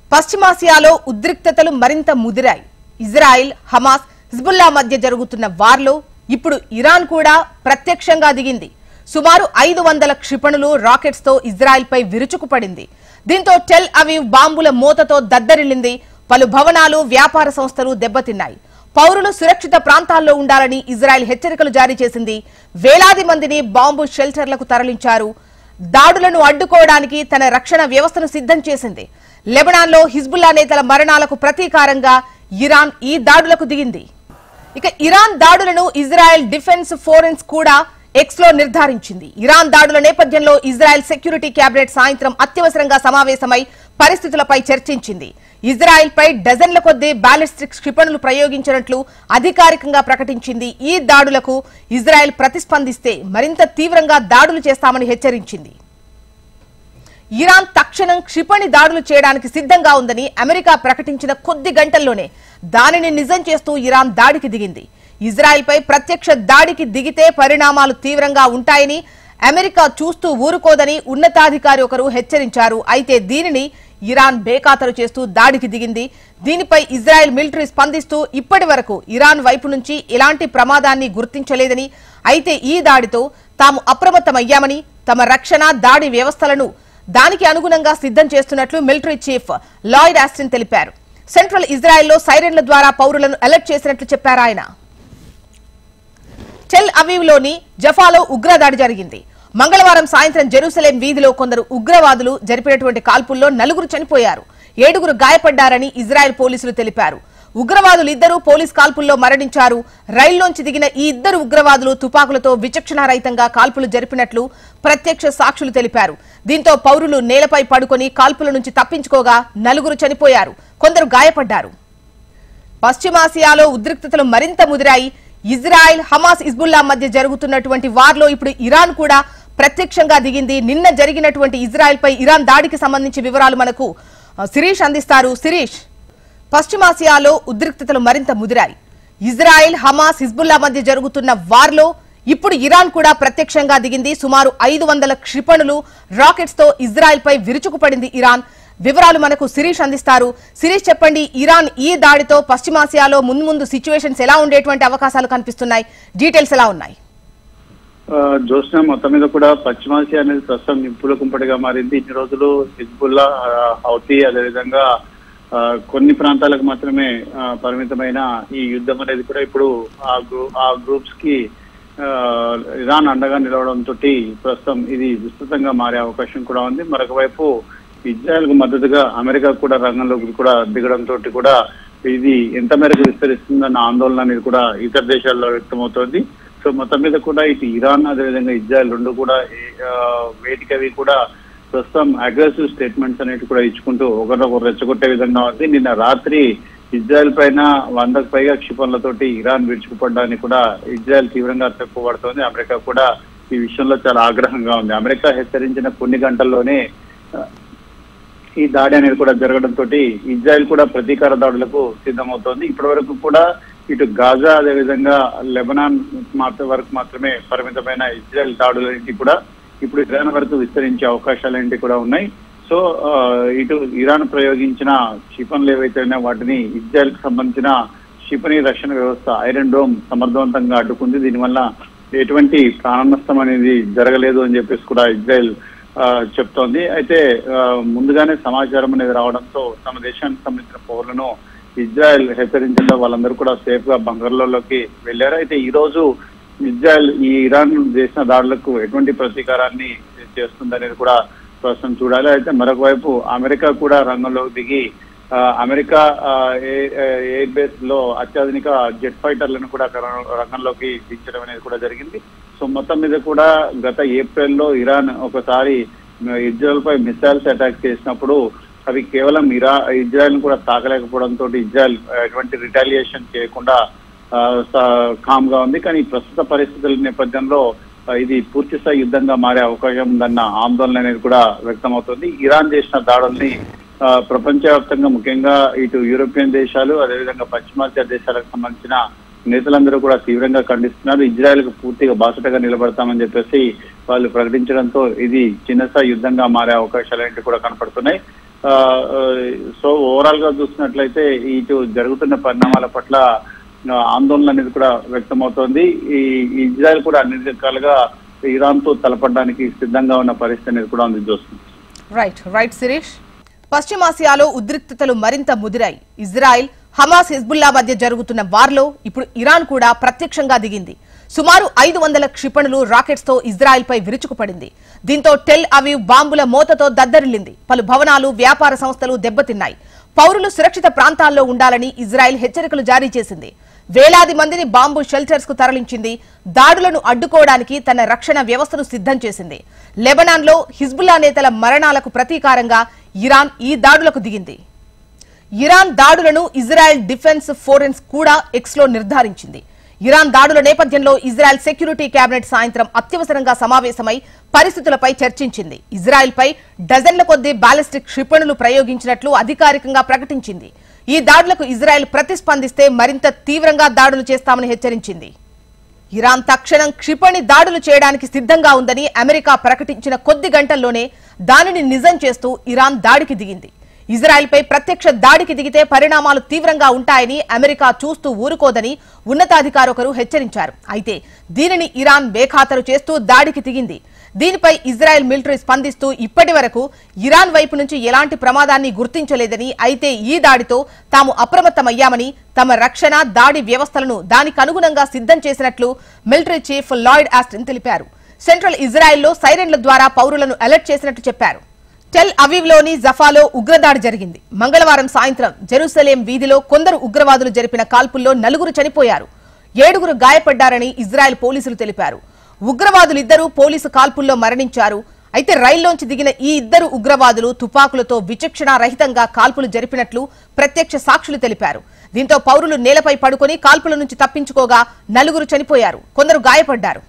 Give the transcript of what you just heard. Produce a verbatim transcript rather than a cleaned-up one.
పశ్చిమాసియాలో ఉద్రిక్తతలు మరింత ముదిరాయి. ఇజ్రాయెల్, హమాస్, హిజ్బుల్లా మధ్య జరుగుతున్న వార్లో ఇప్పుడు ఇరాన్ కూడా ప్రత్యక్షంగా దిగింది. సుమారు ఐదు వందల క్షిపణులు, రాకెట్స్ తో ఇజ్రాయెల్ పై విరుచుకుపడింది. దీంతో టెల్ అవీవ్ బాంబుల మోతతో దద్దరిల్లింది. పలు భవనాలు, వ్యాపార సంస్థలు దెబ్బతిన్నాయి. పౌరులు సురక్షిత ప్రాంతాల్లో ఉండాలని ఇజ్రాయెల్ హెచ్చరికలు జారీ చేసింది. వేలాది మందిని బాంబు షెల్టర్లకు తరలించారు. దాడులను అడ్డుకోవడానికి తన రక్షణ వ్యవస్థను సిద్ధం చేసింది. లెబనాన్లో హిజ్బుల్లా నేతల మరణాలకు ప్రతీకారంగా ఇరాన్ ఈ దాడులకు దిగింది. ఇక ఇరాన్ దాడులను ఇజ్రాయెల్ డిఫెన్స్ ఫోరెన్స్ కూడా ఎక్స్ లో నిర్ధారించింది. ఇరాన్ దాడుల నేపథ్యంలో ఇజ్రాయెల్ సెక్యూరిటీ క్యాబినెట్ సాయంత్రం అత్యవసరంగా సమావేశమై పరిస్థితులపై చర్చించింది. ఇజ్రాయెల్ పై డజన్ల కొద్దీ బాలిస్టిక్ క్షిపణులు ప్రయోగించినట్లు అధికారికంగా ప్రకటించింది. ఈ దాడులకు ఇజ్రాయెల్ ప్రతిస్పందిస్తే మరింత తీవ్రంగా దాడులు చేస్తామని హెచ్చరించింది. ఇరాన్ తక్షణం క్షిపణి దాడులు చేయడానికి సిద్ధంగా ఉందని అమెరికా ప్రకటించిన కొద్ది గంటల్లోనే దానిని నిజం చేస్తూ ఇరాన్ దాడికి దిగింది. ఇజ్రాయెల్ పై ప్రత్యక్ష దాడికి దిగితే పరిణామాలు తీవ్రంగా ఉంటాయని అమెరికా చూస్తూ ఊరుకోదని ఉన్నతాధికారి ఒకరు హెచ్చరించారు. అయితే దీనిని ఇరాన్ బేఖాతరు చేస్తూ దాడికి దిగింది. దీనిపై ఇజ్రాయెల్ మిలిటరీ స్పందిస్తూ ఇప్పటి వరకు ఇరాన్ వైపు నుంచి ఎలాంటి ప్రమాదాన్ని గుర్తించలేదని, అయితే ఈ దాడితో తాము అప్రమత్తమయ్యామని, తమ రక్షణ దాడి వ్యవస్థలను దానికి అనుగుణంగా సిద్ధం చేస్తున్నట్లు మిలిటరీ చీఫ్ లాయిడ్ ఆస్టిన్ తెలిపారు. సెంట్రల్ ఇజ్రాయెల్లో సైరన్ల ద్వారా పౌరులను అలర్ట్ చేసినట్లు చెప్పారు ఆయన. టెల్ అవీవ్ లోని జఫాలో ఉగ్రదాడి జరిగింది. మంగళవారం సాయంత్రం జెరూసలేం వీధిలో కొందరు ఉగ్రవాదులు జరిపినటువంటి కాల్పుల్లో నలుగురు చనిపోయారు, ఏడుగురు గాయపడ్డారని ఇజ్రాయెల్ పోలీసులు తెలిపారు. ఉగ్రవాదులు ఇద్దరు పోలీస్ కాల్పుల్లో మరణించారు. రైల్లోంచి దిగిన ఈ ఇద్దరు ఉగ్రవాదులు తుపాకులతో విచక్షణారహితంగా కాల్పులు జరిపినట్లు ప్రత్యక్ష సాక్షులు తెలిపారు. దీంతో పౌరులు నేలపై పడుకొని కాల్పుల నుంచి తప్పించుకోగా నలుగురు చనిపోయారు, కొందరు గాయపడ్డారు. పశ్చిమాసియాలో ఉద్రిక్తతలు మరింత ముదిరాయి. ఇజ్రాయెల్, హమాస్, హిజ్బుల్లా మధ్య జరుగుతున్నటువంటి వార్లో ఇప్పుడు ఇరాన్ కూడా ప్రత్యక్షంగా దిగింది. నిన్న జరిగినటువంటి ఇజ్రాయెల్ పై ఇరాన్ దాడికి సంబంధించి వివరాలు మనకు శిరీష్ అందిస్తారు. శిరీష్, పశ్చిమాసియాలో ఉద్రిక్తతలు మరింత ముదిరాయి. ఇజ్రాయెల్, హమాస్, హిజ్బుల్లా మధ్య జరుగుతున్న వార్లో ఇప్పుడు ఇరాన్ కూడా ప్రత్యక్షంగా దిగింది. సుమారు ఐదు వందల క్షిపణులు, రాకెట్స్ తో ఇజ్రాయెల్ పై విరుచుకుపడింది ఇరాన్. వివరాలు మనకు శిరీష్ అందిస్తారు. శిరీష్, చెప్పండి, ఇరాన్ ఈ దాడితో పశ్చిమాసియాలో ముందు ముందు సిచ్యువేషన్స్ ఎలా ఉండేటువంటి అవకాశాలు కనిపిస్తున్నాయి? డీటెయిల్స్ ఎలా ఉన్నాయి? జోష్న, మొత్తం మీద కూడా పశ్చిమాసియా అనేది ప్రస్తుతం నింపుల కుంపటిగా మారింది. ఇన్ని రోజులు హిజ్బుల్లా, హౌతీ, అదేవిధంగా కొన్ని ప్రాంతాలకు మాత్రమే పరిమితమైన ఈ యుద్ధం అనేది కూడా ఇప్పుడు ఆ గ్రూ ఆ గ్రూప్స్ కి ఇరాన్ అండగా నిలవడంతో ప్రస్తుతం ఇది విస్తృతంగా మారే అవకాశం కూడా ఉంది. మరొక వైపు ఇజ్రాయెల్ కు మద్దతుగా అమెరికా కూడా రంగంలోకి కూడా దిగడంతో కూడా ఇది ఎంత మేరకు విస్తరిస్తుందన్న ఆందోళన అనేది కూడా ఇతర దేశాల్లో వ్యక్తమవుతోంది. సో మొత్తం మీద కూడా ఇటు ఇరాన్, అదేవిధంగా ఇజ్రాయెల్ రెండు కూడా వేదికవి కూడా ప్రస్తుతం అగ్రెసివ్ స్టేట్మెంట్స్ అనేవి కూడా ఇచ్చుకుంటూ ఒకరినొకరు రెచ్చగొట్టే విధంగా ఉంది. నిన్న రాత్రి ఇజ్రాయెల్ పైన వందకు పైగా క్షిపణులతోటి ఇరాన్ విరుచుకుపడడానికి కూడా ఇజ్రాయెల్ తీవ్రంగా తప్పుపడుతోంది. అమెరికా కూడా ఈ విషయంలో చాలా ఆగ్రహంగా ఉంది. అమెరికా హెచ్చరించిన కొన్ని గంటల్లోనే ఈ దాడి అనేది కూడా జరగడంతో ఇజ్రాయెల్ కూడా ప్రతీకార దాడులకు సిద్ధమవుతోంది. ఇప్పటి వరకు కూడా ఇటు గాజా, అదేవిధంగా లెబనాన్ మాత్రం వరకు మాత్రమే పరిమితమైన ఇజ్రాయెల్ దాడులన్నింటి కూడా ఇప్పుడు ఇరాన్ వరకు విస్తరించే అవకాశాలన్నింటి కూడా ఉన్నాయి. సో ఇటు ఇరాన్ ప్రయోగించిన క్షిపణులు ఏవైతే ఉన్నాయో వాటిని ఇజ్రాయెల్ కు సంబంధించిన క్షిపణి రక్షణ వ్యవస్థ ఐరన్ డోమ్ సమర్థవంతంగా అడ్డుకుంది. దీనివల్ల ఎటువంటి ప్రాణ నష్టం అనేది జరగలేదు అని చెప్పేసి కూడా ఇజ్రాయెల్ చెప్తోంది. అయితే ముందుగానే సమాచారం అనేది రావడంతో తమ దేశానికి సంబంధించిన పౌరులను ఇజ్రాయెల్ హెచ్చరించడంతో వాళ్ళందరూ కూడా సేఫ్ గా బంకర్లలోకి వెళ్లారు. అయితే ఈ రోజు ఇజ్రాయెల్ ఈ ఇరాన్ చేసిన దాడులకు ఎటువంటి ప్రతీకారాన్ని చేస్తుందనేది కూడా ప్రస్తుతం చూడాలి. అయితే మరొక వైపు అమెరికా కూడా రంగంలోకి దిగి అమెరికా ఎయిర్ బేస్ లో అత్యాధునిక జెట్ ఫైటర్లను కూడా రంగంలోకి దించడం అనేది కూడా జరిగింది. సో మొత్తం మీద కూడా గత ఏప్రిల్లో ఇరాన్ ఒకసారి ఇజ్రాయెల్ పై మిసైల్స్ అటాక్ చేసినప్పుడు అవి కేవలం ఇరా ఇజ్రాయెల్ కూడా తాకలేకపోవడంతో ఇజ్రాయెల్ ఎటువంటి రిటాలియేషన్ చేయకుండా కామ్ గా ఉంది. కానీ ప్రస్తుత పరిస్థితుల నేపథ్యంలో ఇది పూర్తి స్థాయి యుద్ధంగా మారే అవకాశం ఉందన్న ఆందోళన అనేది కూడా వ్యక్తమవుతుంది. ఇరాన్ చేసిన దాడుల్ని ప్రపంచవ్యాప్తంగా ముఖ్యంగా ఇటు యూరోపియన్ దేశాలు, అదేవిధంగా పశ్చిమాసియా దేశాలకు సంబంధించిన నేతలందరూ కూడా తీవ్రంగా ఖండిస్తున్నారు. ఇజ్రాయెల్ కు పూర్తిగా బాసటగా నిలబడతామని చెప్పేసి వాళ్ళు ప్రకటించడంతో ఇది చిన్నస్థాయి యుద్ధంగా మారే అవకాశాలు ఏంటి కూడా కనపడుతున్నాయి. సో ఓవరాల్ గా చూసినట్లయితే ఇటు జరుగుతున్న పరిణామాల పట్ల ఆందోళన అనేది కూడా వ్యక్తమవుతోంది. ఈ ఇజ్రాయెల్ కూడా అన్ని రకాలుగా ఇరాన్ తో తలపడడానికి సిద్ధంగా ఉన్న పరిస్థితి అనేది కూడా ఉంది. చూస్తుంది. Right right Shirish. పశ్చిమాసియాలో ఉద్రిక్తతలు మరింత ముదిరాయి. ఇజ్రాయెల్, హమాస్, హిజ్బుల్లా మధ్య జరుగుతున్న వార్లో ఇప్పుడు ఇరాన్ కూడా ప్రత్యక్షంగా దిగింది. సుమారు ఐదు వందల క్షిపణులు రాకెట్స్ తో ఇజ్రాయెల్ పై విరుచుకుపడింది. దీంతో టెల్ అవీవ్ బాంబుల మోతతో దద్దరిల్లింది. పలు భవనాలు, వ్యాపార సంస్థలు దెబ్బతిన్నాయి. పౌరులు సురక్షిత ప్రాంతాల్లో ఉండాలని ఇజ్రాయెల్ హెచ్చరికలు జారీ చేసింది. వేలాది మందిని బాంబు షెల్టర్స్ కు తరలించింది. దాడులను అడ్డుకోవడానికి తన రక్షణ వ్యవస్థను సిద్ధం చేసింది. లెబనాన్ లో హిజ్బుల్లా నేతల మరణాలకు ప్రతీకారంగా ఇరాన్ ఈ దాడులకు దిగింది. ఇరాన్ దాడులను ఇజ్రాయెల్ డిఫెన్స్ ఫోరెన్స్ కూడా ఎక్స్ లో నిర్ధారించింది. ఇరాన్ దాడుల నేపథ్యంలో ఇజ్రాయెల్ సెక్యూరిటీ కేబినెట్ సాయంత్రం అత్యవసరంగా సమావేశమై పరిస్థితులపై చర్చించింది. ఇజ్రాయెల్ పై డజన్ల కొద్దీ బాలిస్టిక్ క్షిపణులు ప్రయోగించినట్లు అధికారికంగా ప్రకటించింది. ఈ దాడులకు ఇజ్రాయెల్ ప్రతిస్పందిస్తే మరింత తీవ్రంగా దాడులు చేస్తామని హెచ్చరించింది. ఇరాన్ తక్షణం క్షిపణి దాడులు చేయడానికి సిద్ధంగా ఉందని అమెరికా ప్రకటించిన కొద్ది గంటల్లోనే దానిని నిజం చేస్తూ ఇరాన్ దాడికి దిగింది. ఇజ్రాయెల్ పై ప్రత్యక్ష దాడికి దిగితే పరిణామాలు తీవ్రంగా ఉంటాయని అమెరికా చూస్తూ ఊరుకోదని ఉన్నతాధికారి ఒకరు హెచ్చరించారు. అయితే దీనిని ఇరాన్ బేఖాతరు చేస్తూ దాడికి దిగింది. దీనిపై ఇజ్రాయెల్ మిలిటరీ స్పందిస్తూ ఇప్పటి వరకు ఇరాన్ వైపు నుంచి ఎలాంటి ప్రమాదాన్ని గుర్తించలేదని, అయితే ఈ దాడితో తాము అప్రమత్తమయ్యామని, తమ రక్షణ దాడి వ్యవస్థలను దానికి అనుగుణంగా సిద్ధం చేసినట్లు మిలిటరీ చీఫ్ లాయిడ్ ఆస్టిన్ తెలిపారు. సెంట్రల్ ఇజ్రాయెల్లో సైరన్ల ద్వారా పౌరులను అలర్ట్ చేసినట్టు చెప్పారు. టెల్ అవీవ్ లోని జఫాలో ఉగ్రదాడి జరిగింది. మంగళవారం సాయంత్రం జెరూసలేం వీధిలో కొందరు ఉగ్రవాదులు జరిపిన కాల్పుల్లో నలుగురు చనిపోయారు, ఏడుగురు గాయపడ్డారని ఇజ్రాయెల్ పోలీసులు తెలిపారు. ఉగ్రవాదులిద్దరూ పోలీసు కాల్పుల్లో మరణించారు. అయితే రైల్లోంచి దిగిన ఈ ఇద్దరు ఉగ్రవాదులు తుపాకులతో విచక్షణ రహితంగా కాల్పులు జరిపినట్లు ప్రత్యక్ష సాక్షులు తెలిపారు. దీంతో పౌరులు నేలపై పడుకొని కాల్పుల నుంచి తప్పించుకోగా నలుగురు చనిపోయారు, కొందరు గాయపడ్డారు.